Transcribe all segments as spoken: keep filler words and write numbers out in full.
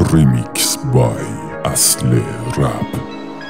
ریمیکس بای اصل رپ.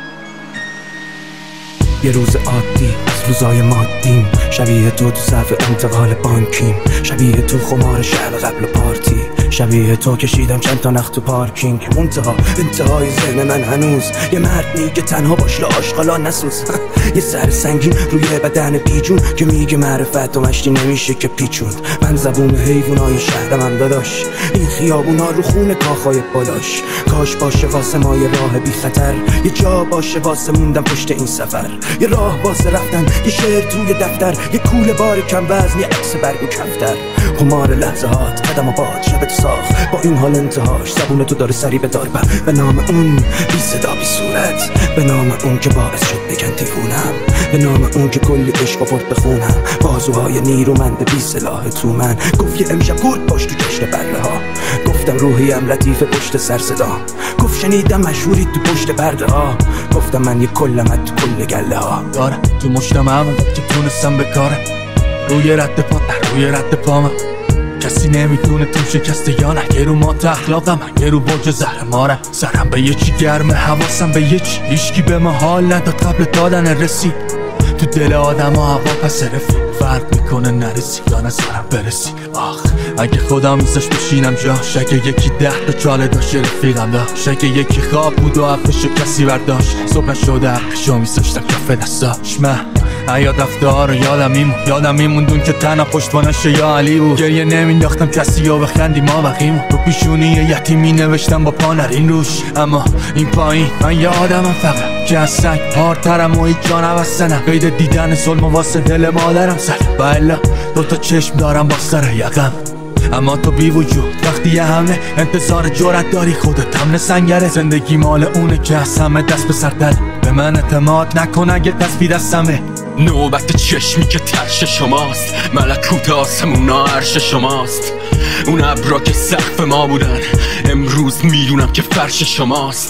یه روز عادی از روزای مادیم، شبیه تو تو صف انتقال بانکیم، شبیه تو خمار شب قبل پارتی، شبیه تو کشیدم چند تا نخت تو پارکینگ. منتها انتهای ذهن من هنوز یه مرد میگه تنها باش لاشقالا نسوز. یه سر سنگین روی بدن پیجون که میگه معرفت و مشتی نمیشه که پیچوند. من زبون حیوانای شهرم هم داداش، این خیابونا رو خون کاخای بالاش. کاش باشه واسه ما یه راه بی خطر، یه جا باشه واسه موندم پشت این سفر، یه راه واسه رفتن، یه شعر توی دفتر، یه کوله بار کم وزن، یه عکس برگ و کفتر. خمار لحظه هات قدم و باد شب تو ساخت، با این حال انتهاش زبون تو داره سری به دار. به نام اون بی صدا بی صورت، به نام اون که باعث شد بگن دیوونم، به نام اون که کلی عشق آورد بخونم. بازوهای نیرومند بی سلاح تو من گفت یه امشب بود پشت تو جشن بره ها. گفتم روحیم لطیف پشت سر صدا، گفت شنیدم مشهوری تو پشت پرده ها. گفتم من یه کلمت تو کل گله ها داره تو مشتم همون که تونستم بکاره. روی رد پا روی رد پا من کسی نمیدونه تو شکسته یا نه. یه رو ما تو اخلاقم، یه رو برج زهر مارم. سرم به یه چی گرمه، حواسم به یه چی. هیچکی به ما حال نداد قبل دادن رسید. تو دل آدم ها هوا پس رفیق فرق میکنه نرسی یا نظرم برسی. آخ اگه خودم میزش بشینم جاش، اگه یکی ده تا چاله داشت رفیقم داشت، اگه یکی خواب بود و حرفشو کسی برداشت. صبح نشده حرفشو میزاشتم کف دستاش. من حیات رفتار رو یادم میمون یادم میموندون که تنها پشتوانش یا علی بود. گریه نمینداختم کسی و بخندی ما بقیمون. رو پیشونی یتیمی نوشتم با پا نرین روش. اما این پایین من یه آدمم فقط که از سنگ هارترم و هیچ جا نبستنم. قید دیدن ظلم و واسه دل مادرم سر و الا دوتا چشم دارم با سر یقم. اما تو بی وجود وقتی یه حمله انتظار جرأت داری، خودت حمله سنگره. زندگی مال اونه که از همه دست به سر داره. به من اعتماد نکن اگه دست بی دستمه. نوبت چشمی که ترش شماست، ملکوت آسمونا عرش شماست. اون ابرا که سقف ما بودن امروز میدونم که فرش شماست.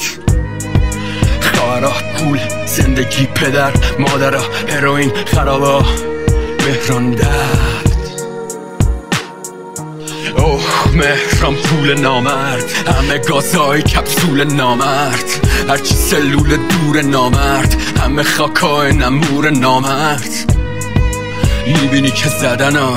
خواهرات پول زندگی پدر مادرها هروئین خرابا مهران درد. اوه مهران پول نامرد، همه گازهای کپسول نامرد، هرچی سلول دور نامرد، همه خاکای نمور نامرد. میبینی که زدن ها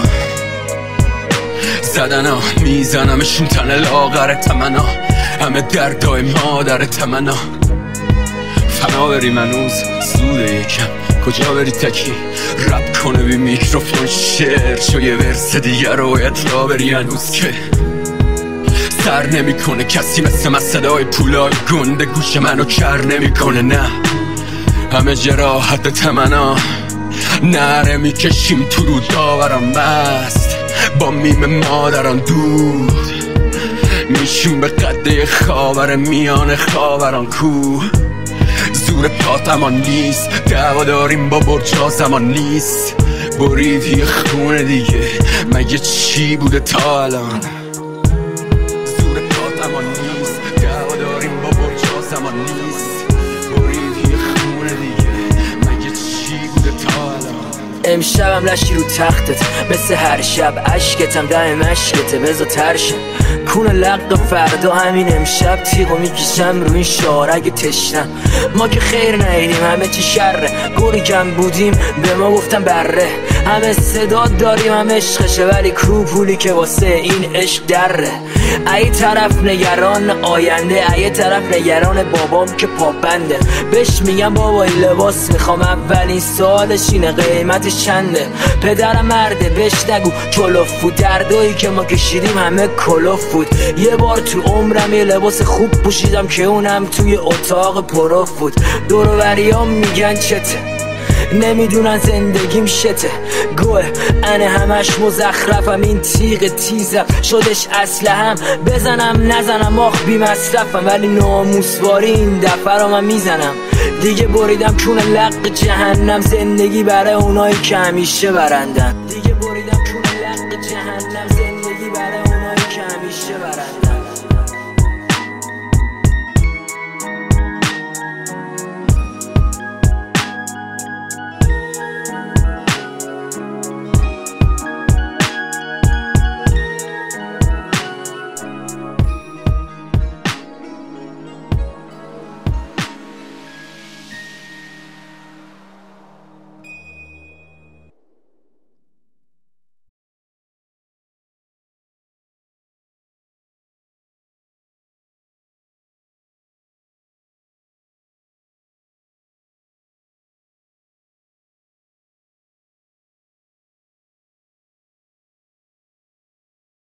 زدن ها میزنمشون تن لاغر تمنا، همه دردای مادر تمنا. فنا بری منوز زوده یکم، کجا بری تکی رپ کنه بی میکروفون شعر شو یه ورس دیگر رو باید را بری هنوز که سر نمی کنه کسی مثل من صدای پولای گنده گوش منو کر نمی کنه. نه همه جراحت تمنا نره می کشیم تو رو داورم مست با میم مادران دود میشون به قده خاور میان خاوران کو. زور پاتمان نیست دعوا داریم با برجا زمان نیست. بریدی یه خونه دیگه مگه چی بوده تا الان. زور پاتمان نیست دعوا داریم با برجا زمان نیست. بریدی یه خونه دیگه مگه چی بوده تا الان. امشبم لشی رو تختت مثل هر شب، عشقتم دم مشکته بزا ترشم. کون لق فردا همین امشب تیغو میکشم رو این شارگ تشنم. ما که خیر نیدیم همه چی شره، گرگم بودیم به ما گفتم بره. همه صدا داریم همه عشقشه ولی کو پولی که واسه این عشق دره. ای طرف نگران آینده، ای طرف نگران بابام که پابنده. بهش میگم بابا این لباس میخوام، اولین سوالش اینه قیمتش چنده. پدرم مرده بهش نگو کلوف بود، دردایی که ما کشیدیم همه کلوف بود. یه بار تو عمرم یه لباس خوب پوشیدم که اونم توی اتاق پروف بود. دور و بریام میگن چته، نمیدونن زندگیم شته. گوه انه همش مزخرفم، این تیغ تیزم شدش اسلحه‌ام. بزنم نزنم آخ بی مصرفم، ولی ناموسواری این دفعه رو من میزنم. دیگه بریدم کون لق جهنم، زندگی برای اونایی که همیشه برندن.